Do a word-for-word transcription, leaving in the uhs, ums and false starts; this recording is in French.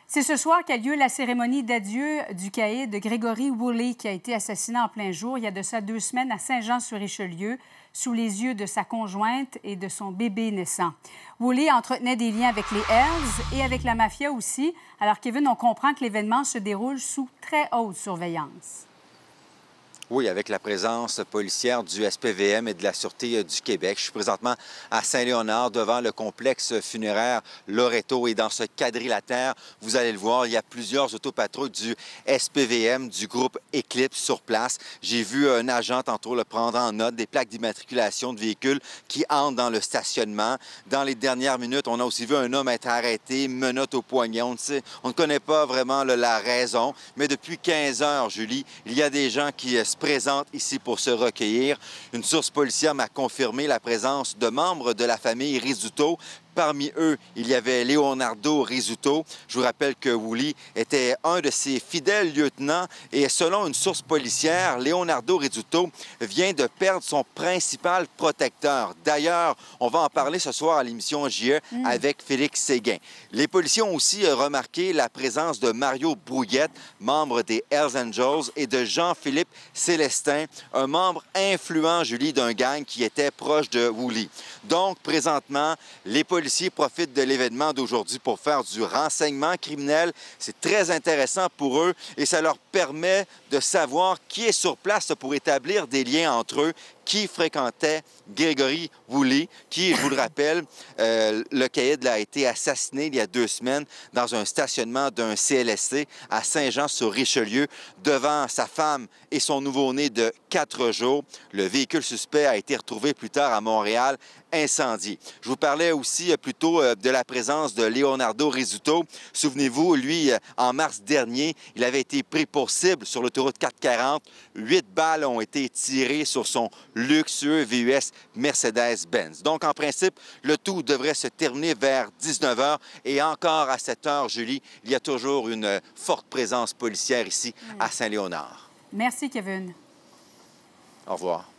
C'est ce soir qu'a lieu la cérémonie d'adieu du caïd Grégory Woolley, qui a été assassiné en plein jour il y a de ça deux semaines à Saint-Jean-sur-Richelieu, sous les yeux de sa conjointe et de son bébé naissant. Woolley entretenait des liens avec les Hells et avec la mafia aussi. Alors, Kevin, on comprend que l'événement se déroule sous très haute surveillance. Oui, avec la présence policière du S P V M et de la Sûreté du Québec. Je suis présentement à Saint-Léonard, devant le complexe funéraire Loreto. Et dans ce quadrilatère, vous allez le voir, il y a plusieurs autopatrouilles du S P V M, du groupe Eclipse sur place. J'ai vu un agent tantôt le prendre en note des plaques d'immatriculation de véhicules qui entrent dans le stationnement. Dans les dernières minutes, on a aussi vu un homme être arrêté, menottes au poignet. On ne sait, on ne connaît pas vraiment le, la raison, mais depuis quinze heures, Julie, il y a des gens qui se présente ici pour se recueillir. Une source policière m'a confirmé la présence de membres de la famille Rizzuto. Parmi eux, il y avait Leonardo Rizzuto. Je vous rappelle que Woolley était un de ses fidèles lieutenants et selon une source policière, Leonardo Rizzuto vient de perdre son principal protecteur. D'ailleurs, on va en parler ce soir à l'émission J E mm. avec Félix Séguin. Les policiers ont aussi remarqué la présence de Mario Brouillette, membre des Hells Angels, et de Jean-Philippe Célestin, un membre influent, Julie, d'un gang qui était proche de Woolley. Donc, présentement, les policiers profitent de l'événement d'aujourd'hui pour faire du renseignement criminel. C'est très intéressant pour eux et ça leur permet de savoir qui est sur place pour établir des liens entre eux, qui fréquentait Grégory Woolley, qui, je vous le rappelle, euh, le caïd a été assassiné il y a deux semaines dans un stationnement d'un C L S C à Saint-Jean-sur-Richelieu devant sa femme et son nouveau-né de quatre jours. Le véhicule suspect a été retrouvé plus tard à Montréal, incendié. Je vous parlais aussi plus tôt de la présence de Leonardo Rizzuto. Souvenez-vous, lui, en mars dernier, il avait été pris pour cible sur l'autoroute quatre cent quarante. Huit balles ont été tirées sur son luxueux V U S Mercedes-Benz. Donc, en principe, le tout devrait se terminer vers dix-neuf heures. Et encore à cette heure, Julie, il y a toujours une forte présence policière ici à Saint-Léonard. Merci, Kevin. Au revoir.